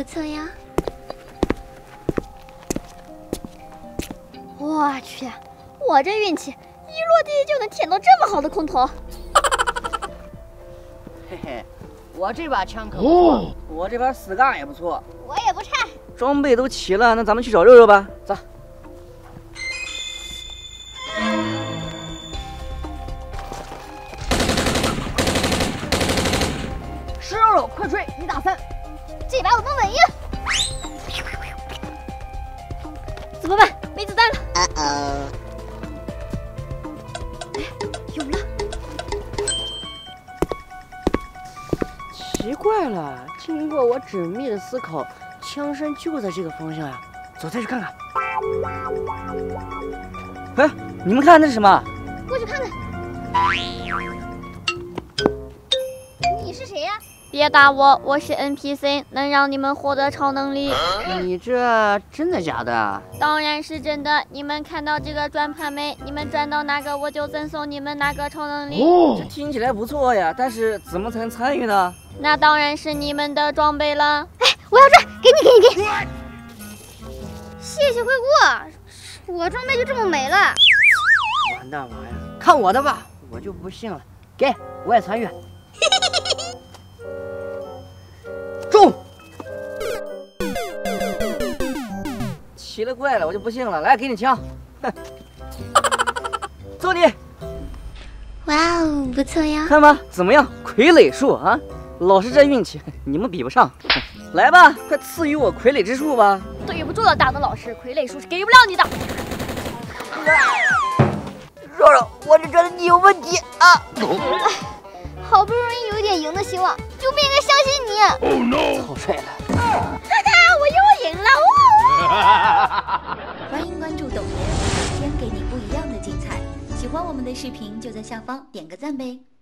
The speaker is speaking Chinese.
不错呀。 我去，我这运气，一落地就能舔到这么好的空投。 嘿嘿，我这把枪可不错，我这把死杠也不错， 我也不差。 装备都齐了，那咱们去找肉肉吧，走。石肉肉，快追！1打3， 这把我能稳赢。怎么办？没子弹了。哎，有了。 奇怪了，经过我缜密的思考，枪声就在这个方向呀。走，再去看看。哎，你们看那是什么？ 过去看看。你是谁呀？ 别打我，我是 NPC， 能让你们获得超能力。 你这真的假的？ 当然是真的。你们看到这个转盘没？你们转到哪个，我就赠送你们哪个超能力。 这听起来不错呀，但是怎么才能参与呢？ 那当然是你们的装备了。 哎，我要这，给你。谢谢惠顾，我装备就这么没了。 完蛋了呀！看我的吧，我就不信了。给，我也参与。中！奇了怪了，我就不信了。来，给你枪。哼，揍你！ 哇哦，不错呀。 看吧，怎么样？傀儡术啊！老是这运气，你们比不上。来吧，快赐予我傀儡之术吧！ 对不住了，大东老师，傀儡术是给不了你的。 肉肉，我就觉得你有问题啊！ 好不容易有一点赢的希望，就不应该相信你。 草率了。 哈哈，我又赢了！ 欢迎关注董爷，每天给你不一样的精彩。喜欢我们的视频就在下方点个赞呗。